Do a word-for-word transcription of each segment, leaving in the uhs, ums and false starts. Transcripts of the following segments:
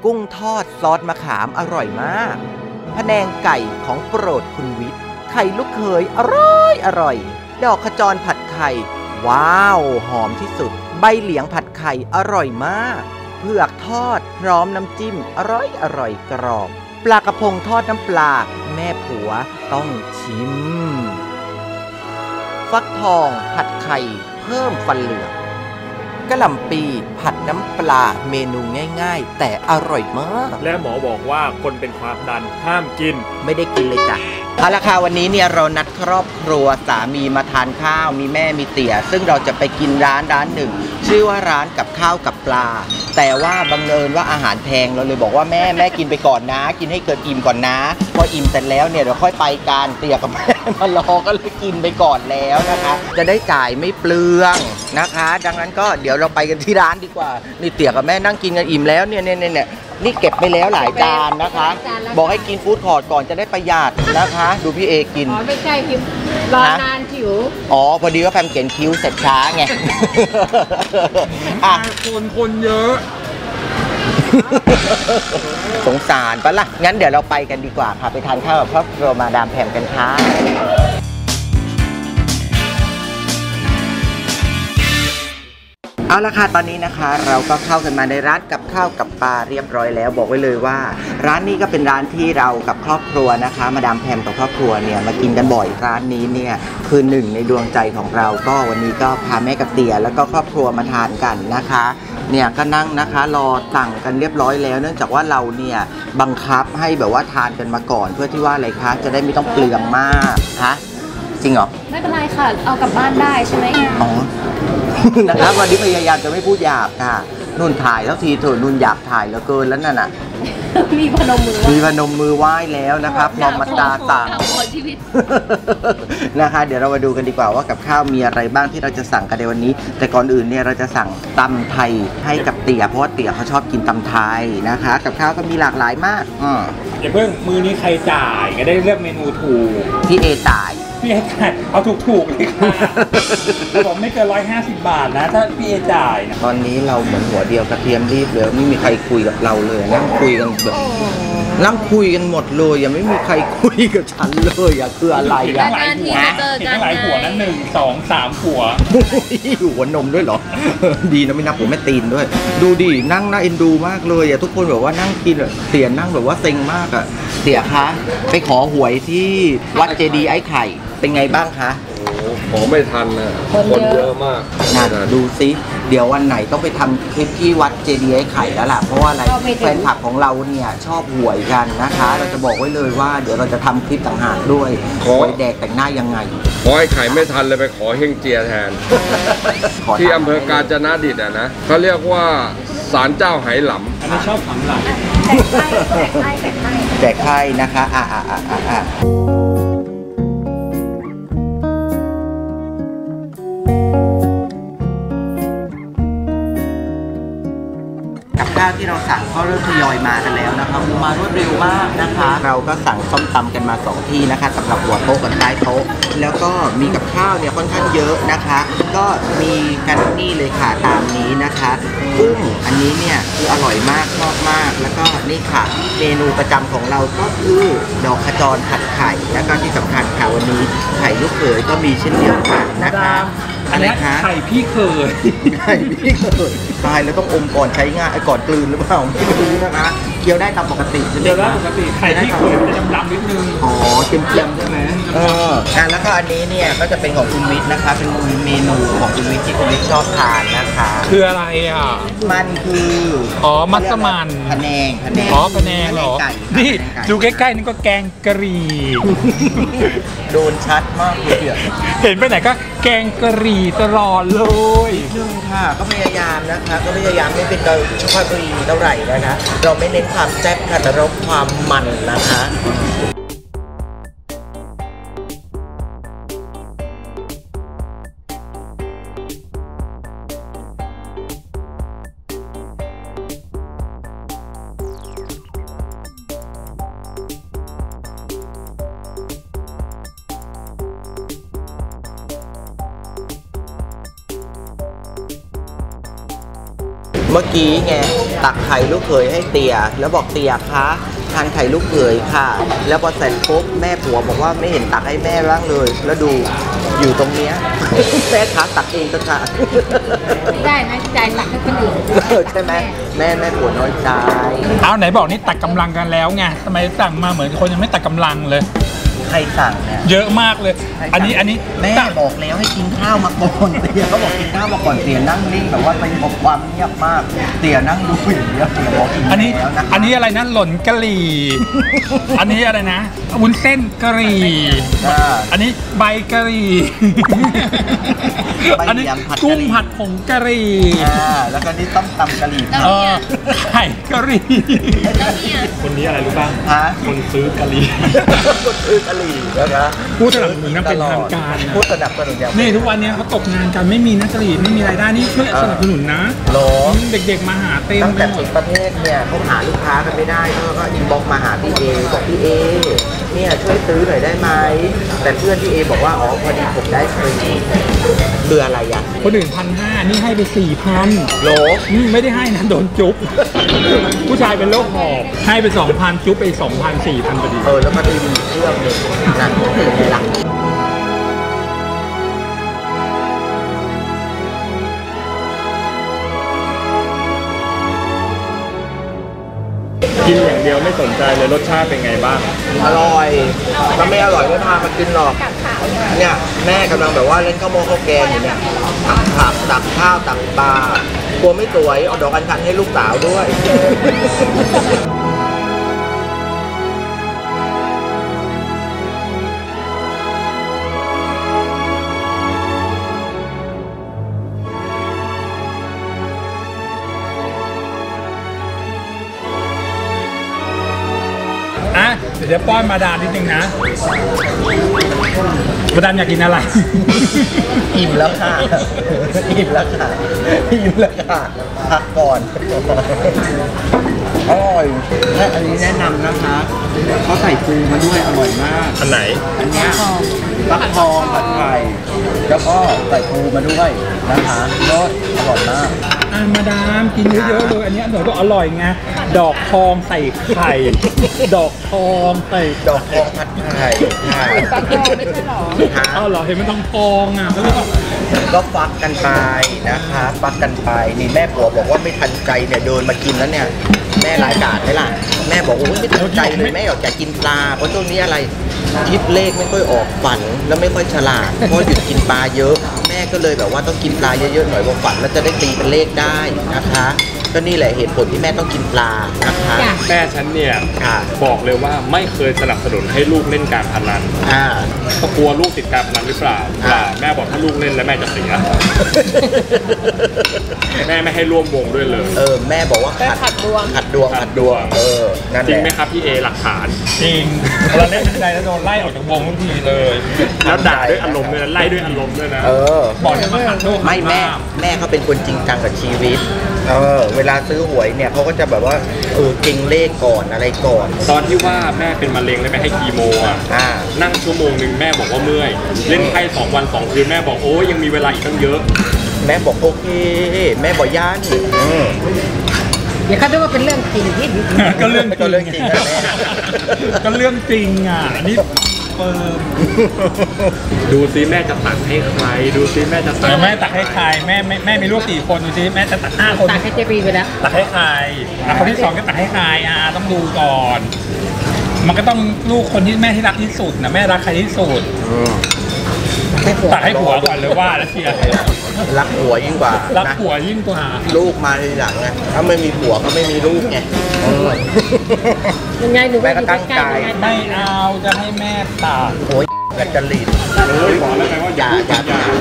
กุ้งทอดซอสมะขามอร่อยมากพะแนงไก่ของโปรดคุณวิทย์ไข่ลูกเขยอร่อยอร่อยดอกขจรผัดไข่ว้าวหอมที่สุดใบเหลียงผัดไข่อร่อยมากเผือกทอดพร้อมน้ำจิ้มอร่อยอร่อยกรอบปลากระพงทอดน้ำปลาแม่ผัวต้องชิมฟักทองผัดไข่เพิ่มฟันเหลืองกะหล่ำปีผัดน้ำปลาเมนูง่ายๆแต่อร่อยมากและหมอบอกว่าคนเป็นความดันห้ามกินไม่ได้กินเลยจ้ะเอาละค่ะวันนี้เนี่ยเรานัดครอบครัวสามีมาทานข้าวมีแม่มีเตี่ยซึ่งเราจะไปกินร้านร้านหนึ่งชื่อว่าร้านกับข้าวกับปลาแต่ว่าบังเอิญว่าอาหารแพงเราเลยบอกว่าแม่แม่กินไปก่อนนะกินให้เกิดอิ่มก่อนนะพออิ่มเสร็จแล้วเนี่ยเดี๋ยวค่อยไปกันเตี่ยกับแม่มารอก็เลยกินไปก่อนแล้วนะคะจะได้จ่ายไม่เปลืองนะคะดังนั้นก็เดี๋ยวเราไปกันที่ร้านดีกว่านี่เตี่ยกับแม่นั่งกินกันอิ่มแล้วเนี่ยเนี่ยเนี่ยนี่เก็บไปแล้วหลายจานนะคะบอกให้กินฟู้ดคอร์ทก่อนจะได้ประหยัดนะคะดูพี่เอกินอ๋อไม่ใช่คิวรอนานคิวอ๋อพอดีว่าแฟมเขียนคิ้วเสร็จช้าไงอ่ะคนคนเยอะสงสารปะล่ะงั้นเดี๋ยวเราไปกันดีกว่าค่ะไปทานข้าวกับครอบครัวมาดามแพมกันค่ะเอาละค่ะตอนนี้นะคะเราก็เข้ากันมาในร้านกับข้าวกับปลาเรียบร้อยแล้วบอกไว้เลยว่าร้านนี้ก็เป็นร้านที่เรากับครอบครัวนะคะมาดามแพมกับครอบครัวเนี่ยมากินกันบ่อยร้านนี้เนี่ยคือหนึ่งในดวงใจของเราก็วันนี้ก็พาแม่กับเตี่ยแล้วก็ครอบครัวมาทานกันนะคะเนี่ยก็นั่งนะคะรอสั่งกันเรียบร้อยแล้วเนื่องจากว่าเราเนี่ยบังคับให้แบบว่าทานกันมาก่อนเพื่อที่ว่าอะไรคะจะได้ไม่ต้องเปลืองมากฮะจริงเหรอไม่เป็นไรค่ะเอากลับบ้านได้ใช่ไหมอ๋อนะครับวันนี้พยายามจะไม่พูดหยาบค่ะนุ่นถ่ายแล้วทีเถอะนุ่นหยาบถ่ายแล้วเกินแล้วนั่นน่ะมีพนมมือมีพนมมือไหว้แล้วนะครับพร้อมมาตาสั่งนะคะเดี๋ยวเรามาดูกันดีกว่าว่ากับข้าวมีอะไรบ้างที่เราจะสั่งกันในวันนี้แต่ก่อนอื่นเนี่ยเราจะสั่งตำไทยให้กับเตี่ยเพราะว่าเตี่ยเขาชอบกินตำไทยนะคะกับข้าวก็มีหลากหลายมากอืออย่าเพิ่งมือนี้ใครจ่ายก็ได้เลือกเมนูถูกพี่เอจ่ายพี่เอจ่ายเอาถูกๆเลยค่ะผมไม่เกินร้อยห้าสิบบาทนะถ้าพี่เอจ่ายตอนนี้เราเหมือนหัวเดียวกระเทียมรีบเลยไม่มีใครคุยกับเราเลยนั่งคุยกันแบบนั่งคุยกันหมดเลยยังไม่มีใครคุยกับฉันเลยอะคืออะไรอะหลายหัวเห็นหลายหัวนั้นหนึ่งสองสามหัวหัวนมด้วยเหรอดีนะไม่นับหัวแม่ตีนด้วยดูดินั่งน่าเอ็นดูมากเลยอะทุกคนแบบว่านั่งกินเสียนั่งแบบว่าเซ็งมากอะเสียคะไปขอหวยที่วัดเจดีย์ไอ้ไข่เป็นไงบ้างคะขอไม่ทันนะคนเยอะมากน่าดูซิเดี๋ยววันไหนต้องไปทำคลิปที่วัดเจดีย์ไอ้ไข่แล้วล่ะเพราะว่าอะไรแฟนคลับของเราเนี่ยชอบหวยกันนะคะเราจะบอกไว้เลยว่าเดี๋ยวเราจะทำคลิปต่างหากด้วยหวยแดกแต่งหน้ายังไงขอไอ้ไข่ไม่ทันเลยไปขอเฮงเจียแทนที่อำเภอกาญจนดิตอ่ะนะเขาเรียกว่าศาลเจ้าไหหลำอันนี้ชอบทำหลังแจกไข่นะคะอ่าอ่าอ่าอ่าข้าวที่เราสั่งก็เริ่มทยอยมากันแล้วนะคะมารวดเร็วมากนะคะเราก็สั่งส้มตำกันมาสองที่นะคะสำหรับหัวโต๊ะกับท้ายโต๊ะแล้วก็มีกับข้าวเนี่ยค่อนข้างเยอะนะคะก็มีกันนี่เลยค่ะตามนี้นะคะกุ้งอันนี้เนี่ยคืออร่อยมากชอบมากแล้วก็นี่ค่ะเมนูประจำของเราก็คือดอกขจรผัดไข่แล้วก็ที่สำคัญค่ะวันนี้ไข่ลูกเขยก็มีเช่นเดียวกันนะคะอะไรคะไข่พี่เคยไข่พี่เคยตายแล้วต้องอมก่อนใช้ง่ายก่อนกลืนหรือเปล่าไม่รู้นะคะเคี้ยวได้ตามปกติใช่ไหมเคี้ยวได้ปกติไข่พี่เคยมันจะดำๆนิดนึงอ๋อเค็มๆใช่ไหมเออแล้วก็อันนี้เนี่ยก็จะเป็นของคุณวิทย์นะคะเป็นเมนูของคุณวิทย์ที่คุณวิทย์ชอบทานนะคะคืออะไรอ่ะมันคืออ๋อมัสมั่นพะแนงพะแนงอ๋อพะแนงเหรอนี่ดูใกล้ๆนี่ก็แกงกะหรี่โดนชัดมากเลยเห็นไปไหนก็แกงกะหรี่ตลอดเลยเรื่องค่ะก็พยายามนะคะก็พยายามไม่เป็นเกาหลีเท่าไหร่นะคะเราไม่เน้นความแซ่บค่ะแต่เราความมันนะคะ มเมื่อกี้ไงตักไข่ลูกเขยให้เตียแล้วบอกเตียคะทานไข่ลูกเขยค่ะ แล้วพอเสร็จปุ๊บแม่ผัวบอกว่าไม่เห็นตักให้แม่บ้างเลย แล้วดูอยู่ตรงเนี้ย แม่คะตักเองก็ค่ะไม่ได้นะใจตักให้คนอื่นใช่ไหมแม่แม่ผัวน้อยใจเอาไหนบอกนี่ตัดกำลังกันแล้วไงทำไมสั่งมาเหมือนคนยังไม่ตัดกำลังเลยใครสั่งเนี่ยเยอะมากเลย อันนี้อันนี้แม่บอกแล้วให้กินข้าวมาก่อนเตียเขาบอกกินข้าวมาก่อนเตียนั่งนิ่งแบบว่าเป็นความเงียบมากเตียนั่งดูอย่างเดียวเตียบอกกินอันนี้แล้วนะอันนี้อะไรนะหล่นกะหรี่ อันนี้อะไรนะวุ้นเส้นกะหรี่อ่าอันนี้ใบกะหรี่ใบอันนี้ยำผัดกะหรี่กุ้งผัดผงกะหรี่อ่าแล้วก็นี่ต้มตำกะหรี่เออไข่กะหรี่คนนี้อะไรรู้บ้างฮะคนซื้อกะหรี่คนซื้อกะหรี่นะคะผู้สนับสนุนอย่างเป็นทางการนะผู้สนับสนุนอย่างนี่ทุกวันนี้เขาตกงานกันไม่มีนักกะหรี่ไม่มีรายได้นี่ช่วยสนับสนุนนะโหลเด็กๆมาหาเต็มตั้งไปแต่หมปิดดประเทศเนี่ยเขาหาลูกค้ากันไม่ได้เขาก็อินบ็อกซ์มาหาพี่เอบอกพี่เอเนี่ยช่วยซื้อหน่อยได้ไหมแต่เพื่อนพี่เอบอกว่าอ๋อพอดีผมได้ฟรีคืออะไรอ่ะคนอื่นพันห้านี่ให้ไปสี่พันโหลไม่ได้ให้นะโดนจุ๊บ ผู้ชายเป็นโรคหอบให้ไปสองพันจุ๊บไปสองพันสี่พันพอดีเออแล้วก็ทีวีเครื่องหนึ่งนั่นคือไงล่ะกินอย่างเดียวไม่สนใจเลยรสชาติเป็นไงบ้างอร่อยถ้าไม่อร่อยไม่พามากินหรอกเนี่ยแม่กำลังแบบว่าเล่นข้าวโมข้าวแกงอยู่เนี่ยตักผักตักข้าวตักปลากลัวไม่สวยเอาดอกอัญชันให้ลูกสาวด้วยอ่ะเดี๋ยวป้อนมาดามนิดนึงนะมาดามอยากกินอะไรอิ่มแล้วค่ะ อิ่มแล้วค่ะ อิ่มแล้วค่ะ พักก่อน อร่อยและอันนี้แนะนำนะคะเขาใส่ปูมาด้วยอร่อยมากอันไหนอันเนี้ยฟักทองผัดไข่แล้วก็ใส่ปูมาด้วยนะคะรสอร่อยมากอ่ะมาดามกินเยอะๆเลยอันนี้หน่อยก็อร่อยไงดอกทองใส่ไข่ ดอกทองใส่ดอกทองผัดไข่ค่ะฟักทองไม่ใช่หรอฮะอ้าวเหรอเห็นมันต้องทองอ่ะก็เลยบอกก็ฟักกันไปนะคะฟักกันไปนี่แม่ผัวบอกว่าไม่ทันใจเนี่ยเดินมากินแล้วเนี่ยแม่รายการไหมล่ะแม่บอกโอ้ยไม่ทันใจเลยแม่อยากจะกินปลาเพราะช่วงนี้อะไรคิดเลขไม่ค่อยออกฝันแล้วไม่ค่อยฉลาดเพราะหยุดกินปลาเยอะ แม่ก็เลยแบบว่าต้องกินปลาเยอะๆหน่อยว่าฝันแล้วจะได้ตีเป็นเลขได้นะคะก็นี่แหละเหตุผลที่แม่ต้องกินปลานะคะแม่ฉันเนี่ยค่ะบอกเลยว่าไม่เคยสนับสนุนให้ลูกเล่นการพนันอ่าก็กลัวลูกติดการพนันหรือเปล่าเปล่าแม่บอกถ้าลูกเล่นแล้วแม่จะเสีย แม่ไม่ให้ร่วมวงด้วยเลยเออแม่บอกว่าขัดขัดดวงขัดดวงขัดดวงเออนั่นแหจริงละไหมครับพี่เอหลักฐานจริงเราเล่นไม่ได้แล้วโดนไล่ออกจากวงทุกทีเลยแล้วด่าด้วยอารมณ์ด้วยนะไล่ด้วยอารมณ์ด้วยนะเออบอกจะมาขัดโลกไม่แม่แม่เขาเป็นคนจริงจังกับชีวิต เออ เวลาซื้อหวยเนี่ยเขาก็จะแบบว่าเออเก่งเลขก่อนอะไรก่อนตอนที่ว่าแม่เป็นมะเร็งแล้วไปให้คีโมอ่ะอ่านั่งชั่วโมงหนึ่งแม่บอกว่าเมื่อย เล่นไพ่สองวันสองคืนแม่บอกโอ้ยยังมีเวลาอีกตั้งเยอะแม่บอกโอเค แม่บอกย่านอืมเดี๋ยวเขาจะว่าเป็นเรื่องจริงที่ดีก็เรื่องก็เรื่องจริงนะแม่ก็เรื่องจริงอ่ะอันนี้เปิมดูซิแม่จะตักให้ใคร ดูซิแม่จะตักแต่แม่ตักให้ใครแม่แม่แม่มีลูกสี่คนดูสิแม่จะตักห้าคนตักให้เจปีไปแล้วตักให้ใครอ่ะคนที่สองก็ตักให้ใครอ่ะต้องดูก่อน มันก็ต้องลูกคนที่แม่ที่รักที่สุดนะแม่รักใครที่สุดตักให้ผัวก่อนเลยว่าแล้วเชียร์รักผัวยิ่งกว่ารักนะผัวยิ่งกว่าลูกมาทีหลังไงถ้าไม่มีผัวก็ไม่มีลูกไงเออยังไงหนูแม่ก็ตั้งใจไม่เอาจะให้แม่ตักโอ้ยกระจริตเฮ้ยบอกแล้วไงว่าอย่อาย่าอย่าอย่า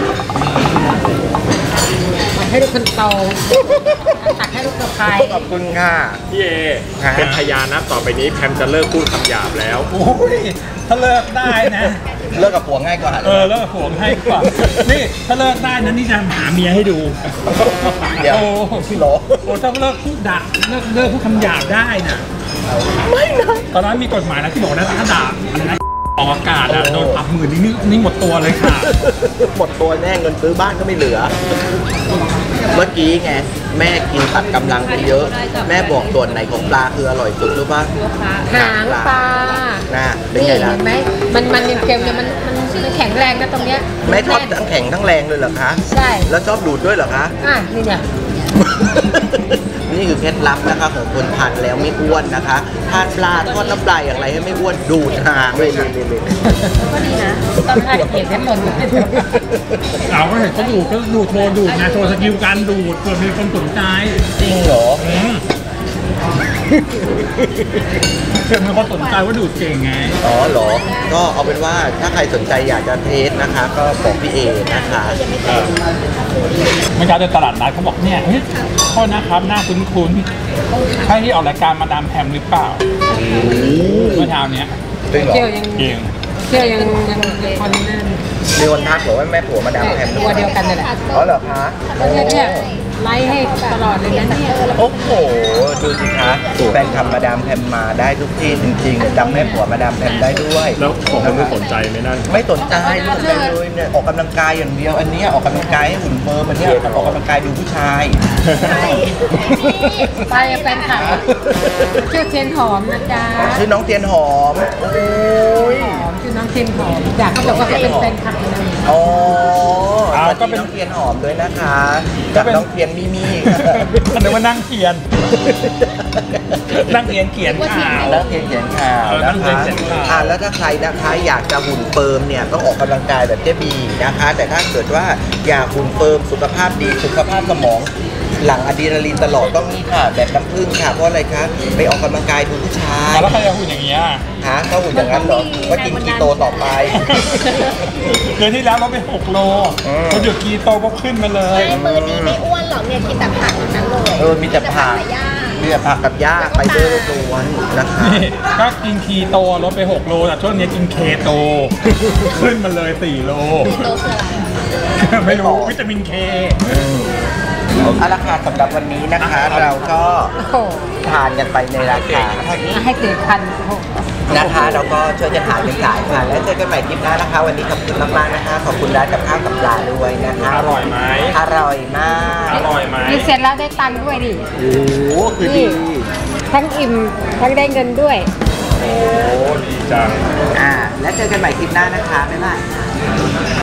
ให้ลูกคนโตตักให้ลูกสะพ้ายขอบคุณค่ะพี่เอฮะเป็นพยานนะต่อไปนี้แพมจะเลิกพูดคำหยาบแล้วโอ้ยถ้าเลิกได้นะเลิกกับผัวง่ายกว่าเออเลิกผัวให้กว่านี่ถ้าเลิกได้นะนี่จะหาเมียให้ดูเดี๋ยวโอ้พี่โหลโอ้ถ้าเลิกพูดด่าเลิกเลิกพูดคำหยาบได้นะไม่นะตอนนั้นมีกฎหมายนะที่บอกนะถ้าด่าอะไรนะออกอากาศอะโดนปรับหมื่นนี่นี่หมดตัวเลยค่ะหมดตัวแน่เงินซื้อบ้านก็ไม่เหลือ เมื่อกี้ไงแม่กินตัดกำลังไปเยอะ แม่บอกส่วนไหนของปลาคืออร่อยสุดรู้ป่ะหางปลาน่ะเป็นนี่ไงล่ะเห็นไหมมันมันเค็มๆเนี่ยมันมันมันแข็งแรงนะตรงเนี้ยแม่ชอบน่นทั้งแข็งทั้งแรงเลยเหรอคะใช่แล้วชอบดูดด้วยเหรอคะอ่ะนี่เนี่ยนี่คือเคล็ดลับนะคะของคนทานแล้วไม่อ้วนนะคะทานปลาทอดน้ำปลาอย่างไรให้ไม่อ้วนดูดหางเลยค่ะก็ดีนะตอนแรกเห็นแค่หล่นเอาก็เห็นเขาดูดก็ดูดโชว์ดูดไงโชว์สกิลการดูดเผื่อมีคนสนใจจริงเหรออืมเผื่อมีคนสนใจว่าดูดเก่งไงอ๋อเหรอ ก็เอาเป็นว่าถ้าใครสนใจอยากจะเทสนะคะ ก็บอกพี่เอนะคะเมื่อเช้าเดินตลาดนัดเขาบอกเนี่ยเฮ้ยโทษนะครับหน้าคุ้นๆใช่ที่ออกรายการมาดามแพมหรือเปล่าเมื่อเช้าเนี้ยจริงเหรอเที่ยวยังเก่งเที่ยวยังยังยังคอนนั่นมีคนทักบอกว่าแม่ผัวมาดามแพมตัวเดียวกันเลยแหละอ๋อเหรอคะเนี่ยเนี่ยไลฟ์ให้ตลอดเลยนะเนี่ยโอ้โห ดูสิคะแฟนคลับมาดามแพมมาได้ทุกที่จริงๆจำแม่ผัวมาดามแพมได้ด้วยแล้วของคนไม่สนใจไหมนั่นไม่สนใจไม่สนใจเลยเนี่ยออกกำลังกายอย่างเดียว อันเนี้ยออกกำลังกายให้หุ่นเฟิร์มอันเนี้ยออกกำลังกายดูผู้ชายไปแฟนคลับชื่อเทียนหอมนะจ๊ะชื่อน้องเทียนหอม โอ้ยหอมชื่อน้องเทียนหอมอยากเขาบอกว่าเขาเป็นแฟนคลับนะอ๋ออ้าวสวัสก็ดีเป็นน้องเทียนหอมด้วยนะคะก็กับเป็นน้องเทียนมีมี่อันนึกว่านั่งเขียน นั่งเขียนเขียนข่าวนักเทียนเขียนข่าวเออนันะกเรียคะนเขียนข่าวอ่าแล้วถ้าใครนะคะอยากจะหุ่นเฟิร์มเนี่ยต้องออกกำลังกายแบบเจ๊บีนะคะ แต่ถ้าเกิดว่าอยากหุ่นเฟิร์มสุขภาพดีสุขภาพสมอง หลังอะดรีนาลีนตลอดต้องนี่ค่ะ แบบน้ำผึ้งค่ะ เพราะอะไรคะไปออกกำลังกายดูผู้ชายแล้วใครจะหุ่นอย่างเงี้ยฮะก็หุ่นอย่างนั้นเหรอก็กินคีโตต่อไปเดือนที่แล้วเราไปหกโลอืมพอหยุดกีโตก็ขึ้นมาเลยมือนี้ไม่อ้วนหรอกเนี่ยกินแต่ผักทั้งนั้นเลยเออมีแต่ผักแต่ย่างมีแต่ผักกับหญ้าไฟเบอร์ล้วนๆนะคะนี่ก็กินคีโตลดไปหกโลแต่ช่วงนี้กินเคโต ขึ้นมาเลยสี่โลโตคืออะไรไม่รู้วิตามินเคเอาละค่ะสำหรับวันนี้นะคะ เราก็โอ้โหทานกันไปในราคาเท่านี้ให้เกิดพันโอ้โหนะคะเราก็ช่วยกันหาเป็นสายค่ะแล้วเจอกันใหม่คลิปหน้านะคะ วันนี้ขอบคุณมากๆนะคะ ขอบคุณร้านกับข้าวกับปลาด้วยนะคะอร่อยไหมอร่อยมากอร่อยไหมนี่เสร็จแล้วได้ตังค์ด้วยดิโอ้โหคือดีทั้งอิ่มทั้งได้เงินด้วยโอ้ดีจังอ่าแล้วเจอกันใหม่คลิปหน้านะคะบ๊ายบาย